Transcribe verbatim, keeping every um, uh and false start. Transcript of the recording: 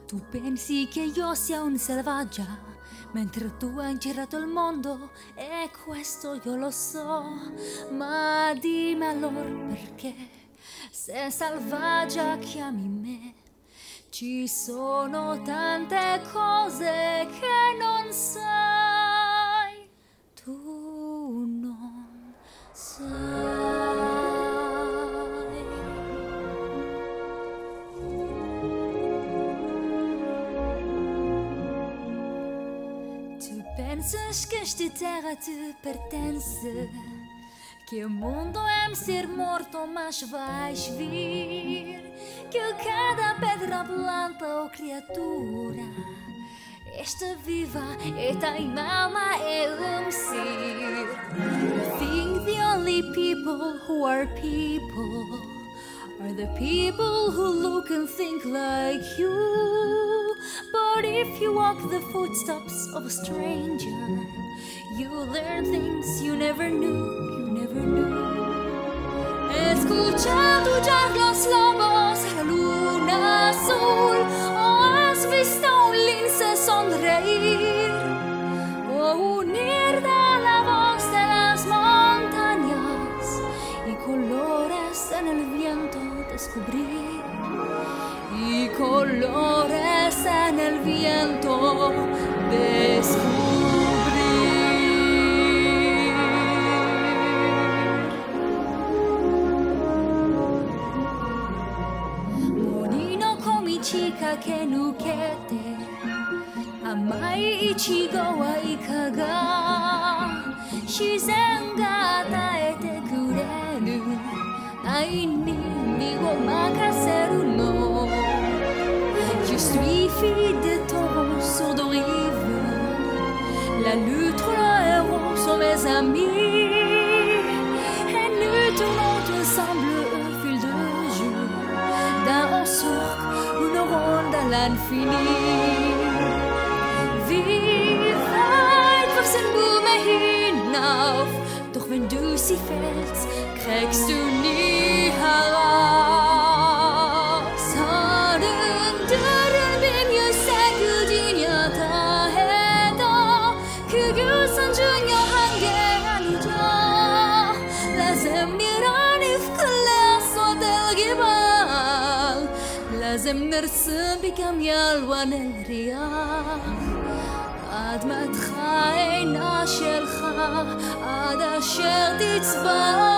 Tu pensi che io sia un selvaggia, mentre tu hai girato il mondo, e questo io lo so. Ma dimmi allora perché, se selvaggia chiami me. Ci sono tante cose che non sai, tu non sai. Tu pensas que esta terra te pertence, que o mundo é ser morto, mas vais vir que cada pedra, planta ou criatura esta viva e tem alma e um ser. I think the only people who are people are the people who look and think like you. But if you walk the footsteps of a stranger, you learn things you never knew, you never knew. Escuchando ya los lobos, la luna azul, o has visto un lince sonreír, o unir de la voz de las montañas y colores en el viento descubrir, y colores en el viento descubrir. Chika ke nukete amai ichigo wa ikaga shizen ga ataete kureru ai ni mi wo makaseru no. Je suis fille de taureaux sur de rive, la loutre, le héros sont mes amis, et nous tournons ensemble au fil de jour d'un sourd une ronde à l'infini. Wie weit wachsen Blumen hinauf, doch wenn du sie fällst, kriegst du nie heraus. Haren dörren bin jag säker din hjärta heter, kugusan junga hange anuja, lazem nirani fkulas och delgibal, لازم نرسم بكميال ونرياح עד מתך אינה שלך, עד אשר תצבע